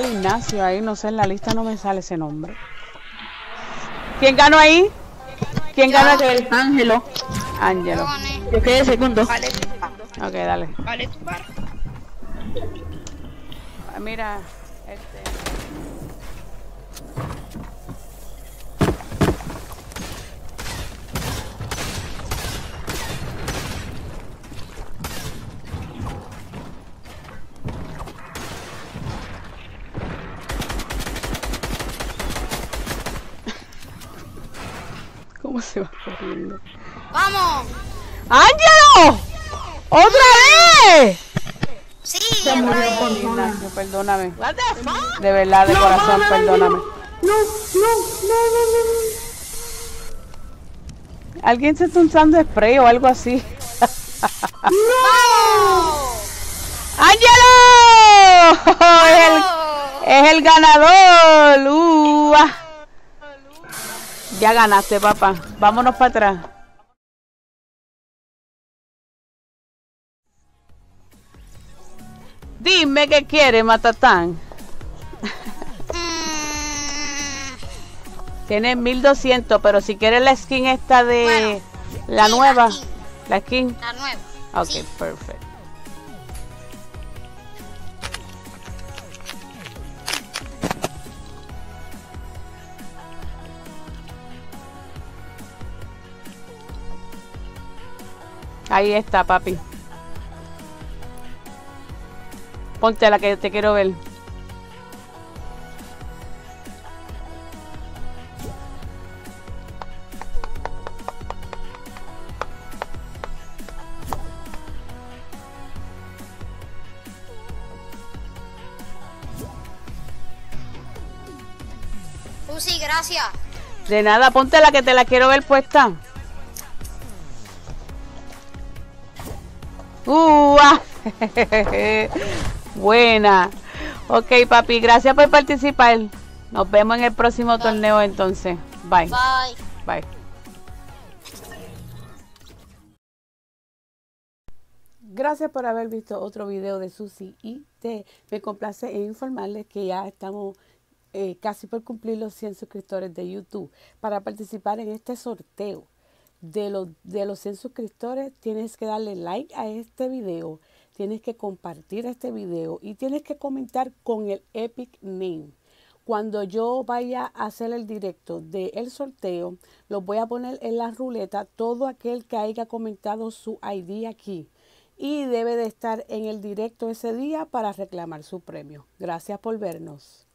Ignacio ahí, no sé, en la lista no me sale ese nombre. ¿Quién ganó ahí? ¿Quién ganó? El Ángelo. Ángelo. Yo quedé segundo. Vale, Ok, dale. vale, tu par. Mira, ¿cómo se va corriendo? ¡Vamos! ¡Ángelo! ¡Otra vez! Sí, Se murió por Ignacio, perdóname. De verdad, de corazón, perdóname. No. Alguien se está usando spray o algo así. ¡Vamos! ¡Ángelo! Es el ganador. Ya ganaste, papá. Vámonos para atrás. Dime qué quiere, Matatán. Tienes 1200, pero si quieres la skin esta de la sí, nueva. la La skin. La nueva. Ok, Sí. perfecto. Ahí está, papi. Ponte la que te quiero ver. Sí, gracias. De nada, ponte la que te la quiero ver puesta. Ah. Buena. Ok, papi, gracias por participar. Nos vemos en el próximo torneo entonces. Bye. Bye. Bye. Gracias por haber visto otro video de Susi IT. Me complace en informarles que ya estamos casi por cumplir los 100 suscriptores de YouTube. Para participar en este sorteo de los 100 suscriptores, tienes que darle like a este video, tienes que compartir este video y tienes que comentar con el Epic Name. Cuando yo vaya a hacer el directo del sorteo, los voy a poner en la ruleta todo aquel que haya comentado su ID aquí. Y debe de estar en el directo ese día para reclamar su premio. Gracias por vernos.